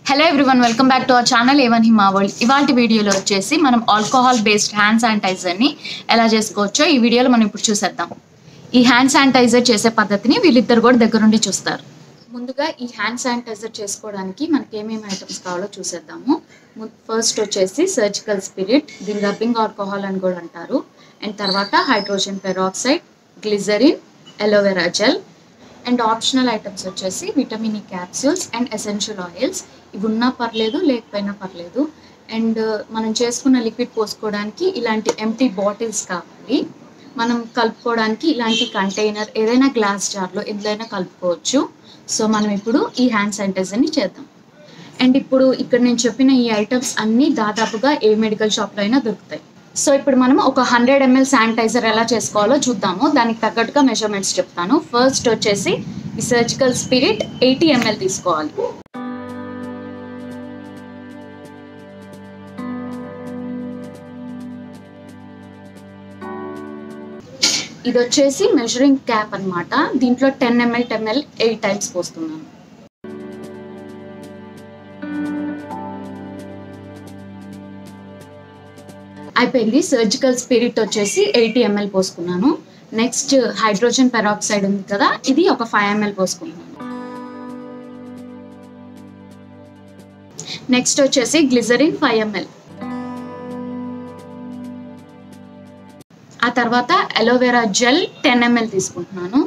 Hello everyone, welcome back to our channel A1 World. ఇవాల్టి వీడియోలో వచ్చేసి మనం ఆల్కహాల్ బేస్డ్ హ్యాండ్ శానిటైజర్ ని ఎలా చేసుకోవచ్చో ఈ వీడియోలో మనం ఇప్పుడు చూసేద్దాం. ఈ హ్యాండ్ శానిటైజర్ చేసే పద్ధతిని వీళ్ళిద్దరు కూడా దగ్గర నుండి చూస్తారు. ముందుగా ఈ హ్యాండ్ శానిటైజర్ చేసుకోవడానికి మనకి ఏమేమి ఐటమ్స్ కావాలో చూసేద్దాము. ఫస్ట్ వచ్చేసి సర్జికల్ స్పిరిట్, దీని రబ్బింగ్ ఆల్కహాల్ అని కూడా అంటారు. అండ్ తర్వాత hydrogen peroxide, glycerin, aloe vera gel and optional items వచ్చేసి vitamin E capsules and essential oils. ఇవి ఉన్నా పర్లేదు లేకపోయినా పర్లేదు. అండ్ మనం చేసుకున్న లిక్విడ్ పోసుకోవడానికి ఇలాంటి ఎంటీ బాటిల్స్ కావాలి. మనం కలుపుకోవడానికి ఇలాంటి కంటైనర్, ఏదైనా గ్లాస్ జార్లో ఎందులోనైనా కలుపుకోవచ్చు. సో మనం ఇప్పుడు ఈ హ్యాండ్ శానిటైజర్ని చేద్దాం. అండ్ ఇప్పుడు ఇక్కడ నేను చెప్పిన ఈ ఐటమ్స్ అన్నీ దాదాపుగా ఏ మెడికల్ షాప్లో అయినా దొరుకుతాయి. సో ఇప్పుడు మనం ఒక 100 ml శానిటైజర్ ఎలా చేసుకోవాలో చూద్దాము. దానికి తగ్గట్టుగా మెజర్మెంట్స్ చెప్తాను. ఫస్ట్ వచ్చేసి ఈ సర్జికల్ స్పిరిట్ 80 ml తీసుకోవాలి. ఇది వచ్చేసి మెజరింగ్ క్యాప్ అన్నమాట. దీంట్లో 10 ml 8 times పోస్తున్నాను. అయిపోయింది. సర్జికల్ స్పిరిట్ వచ్చేసి 80 ml పోసుకున్నాను. నెక్స్ట్ హైడ్రోజన్ పెరాక్సైడ్ ఉంది కదా, ఇది ఒక 5 ml పోసుకున్నాను. నెక్స్ట్ వచ్చేసి గ్లిజరిన్ 5 ml. ఆ తర్వాత అలోవెరా జెల్ 10 ml తీసుకుంటున్నాను.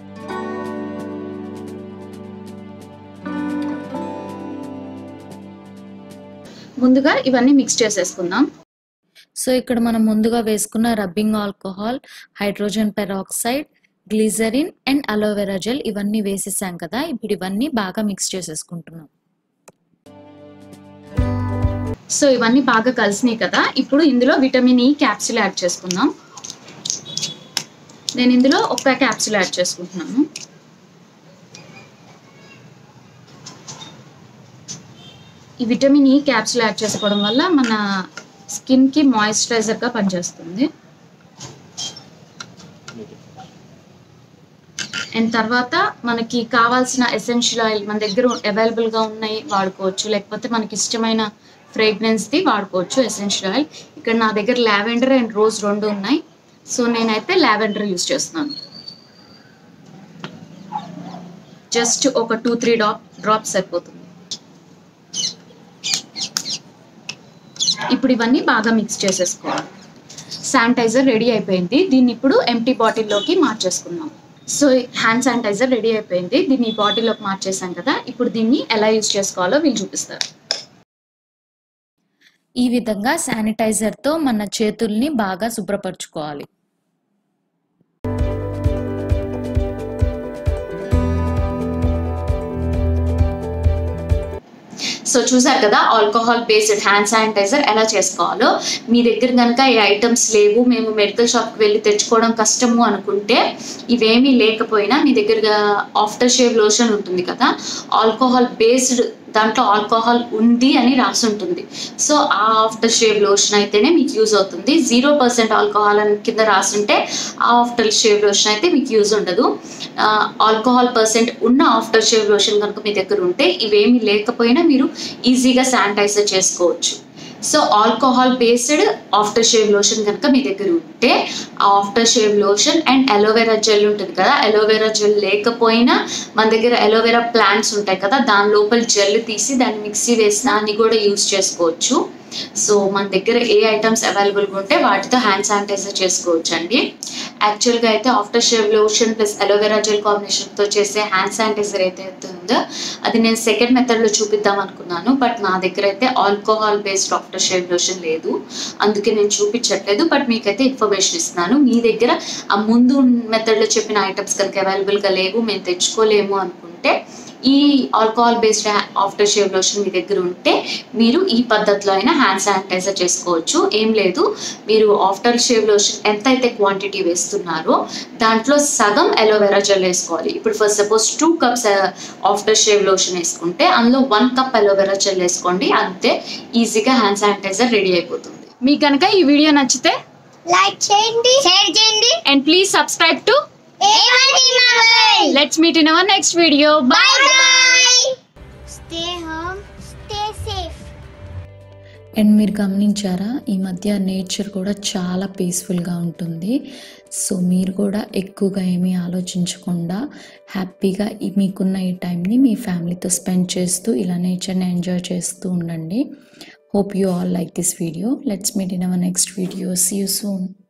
ముందుగా ఇవన్నీ మిక్స్ చేసేసుకుందాం. సో ఇక్కడ మనం ముందుగా వేసుకున్న rubbing alcohol, hydrogen peroxide, glycerin and aloe vera gel ఇవన్నీ వేసేసాం కదా. ఇప్పుడు ఇవన్నీ బాగా మిక్స్ చేసేసుకుంటున్నాం. సో ఇవన్నీ బాగా కలిసినాయి కదా. ఇప్పుడు ఇందులో విటమిన్ ఈ క్యాప్సూల్ యాడ్ చేసుకుందాం. నేను ఇందులో ఒక క్యాప్సూల్ యాడ్ చేసుకుంటున్నాను. ఈ విటమిన్ ఈ క్యాప్సూల్ యాడ్ చేసుకోవడం వల్ల మన స్కిన్కి మాయిశ్చరైజర్గా పనిచేస్తుంది. అండ్ తర్వాత మనకి కావాల్సిన ఎసెన్షియల్ ఆయిల్ మన దగ్గర అవైలబుల్గా ఉన్నాయి వాడుకోవచ్చు, లేకపోతే మనకి ఇష్టమైన ఫ్రేగ్రెన్స్ది వాడుకోవచ్చు ఎసెన్షియల్ ఆయిల్. ఇక్కడ నా దగ్గర లావెండర్ అండ్ రోజ్ రెండు ఉన్నాయి. సో నేనైతే లావెండర్ యూజ్ చేస్తున్నాను. జస్ట్ ఒక 2-3 డ్రాప్స్ సరిపోతుంది. ఇప్పుడు ఇవన్నీ బాగా మిక్స్ చేసేసుకోవాలి. శానిటైజర్ రెడీ అయిపోయింది. దీన్ని ఇప్పుడు ఎంటీ బాటిల్లోకి మార్చేసుకుందాం. సో హ్యాండ్ శానిటైజర్ రెడీ అయిపోయింది. దీన్ని ఈ బాటిల్లోకి మార్చేసాం కదా. ఇప్పుడు దీన్ని ఎలా యూజ్ చేసుకోవాలో వీళ్ళు చూపిస్తారు. ఈ విధంగా శానిటైజర్తో మన చేతుల్ని బాగా శుభ్రపరచుకోవాలి. సో చూసారు కదా ఆల్కహాల్ బేస్డ్ హ్యాండ్ శానిటైజర్ ఎలా చేసుకోవాలో. మీ దగ్గర కనుక ఈ ఐటమ్స్ లేవు, మేము మెడికల్ షాప్కి వెళ్ళి తెచ్చుకోవడం కష్టము అనుకుంటే, ఇవేమీ లేకపోయినా మీ దగ్గర ఆఫ్టర్ షేవ్ లోషన్ ఉంటుంది కదా, ఆల్కహాల్ బేస్డ్, దాంట్లో ఆల్కహాల్ ఉంది అని రాసి ఉంటుంది. సో ఆ ఆఫ్టర్ షేవ్ లోషన్ అయితేనే మీకు యూజ్ అవుతుంది. 0% ఆల్కహాల్ అని కింద రాసుంటే ఆ ఆఫ్టర్ షేవ్ లోషన్ అయితే మీకు యూజ్ ఉండదు. ఆల్కహాల్ పర్సెంట్ ఉన్న ఆఫ్టర్ షేవ్ లోషన్ కనుక మీ దగ్గర ఉంటే, ఇవేమీ లేకపోయినా మీరు ఈజీగా శానిటైజర్ చేసుకోవచ్చు. So alcohol based after shave lotion కనుక మీ దగ్గర ఉంటే, ఆ after shave lotion and aloe vera gel ఉంటుంది కదా, అలోవెరా జెల్ లేకపోయినా మన దగ్గర అలోవెరా ప్లాంట్స్ ఉంటాయి కదా, దాని లోపల జెల్ తీసి దాన్ని మిక్సీ వేసిన అని కూడా యూజ్ చేసుకోవచ్చు. సో మన దగ్గర ఏ ఐటమ్స్ అవైలబుల్గా ఉంటే వాటితో హ్యాండ్ శానిటైజర్ చేసుకోవచ్చు అండి. యాక్చువల్గా అయితే after shave lotion plus aloe vera gel కాంబినేషన్తో చేసే హ్యాండ్ శానిటైజర్ అయితే ఉందో అది నేను సెకండ్ మెథడ్లో చూపిద్దాం అనుకున్నాను. బట్ నా దగ్గర అయితే alcohol based after shave lotion లేదు, అందుకే నేను చూపించట్లేదు. బట్ మీకైతే ఇన్ఫర్మేషన్ ఇస్తున్నాను. మీ దగ్గర ఆ ముందు మెథడ్లో చెప్పిన ఐటమ్స్ కనుక అవైలబుల్గా లేవు, మేము తెచ్చుకోలేము అనుకుంటే, ఈ alcohol based after shave lotion మీ దగ్గర ఉంటే మీరు ఈ పద్ధతిలో అయినా హ్యాండ్ శానిటైజర్ చేసుకోవచ్చు. ఏం లేదు, మీరు ఆఫ్టర్ షేవ్ లోషన్ ఎంత అయితే క్వాంటిటీ వేస్తున్నారో దాంట్లో సగం అలోవెరా జెల్ వేసుకోవాలి. ఇప్పుడు for suppose 2 cups after shave lotion వేసుకుంటే అందులో 1 cup అలోవెరా జెల్ వేసుకోండి. అంతే, ఈజీగా హ్యాండ్ శానిటైజర్ రెడీ అయిపోతుంది. మీకు కనుక ఈ వీడియో నచ్చితే లైక్ చేయండి, షేర్ చేయండి and please subscribe to A1 Let's meet in our next video. Bye bye. Stay home, stay and మీరు గమనించారా, ఈ మధ్య నేచర్ కూడా చాలా పీస్ఫుల్గా ఉంటుంది. సో మీరు కూడా ఎక్కువగా ఏమీ ఆలోచించకుండా హ్యాపీగా మీకున్న ఈ టైంని మీ ఫ్యామిలీతో స్పెండ్ చేస్తూ ఇలా నేచర్ని ఎంజాయ్ చేస్తూ ఉండండి. Hope you all like this video. Let's meet in our next video. See you soon.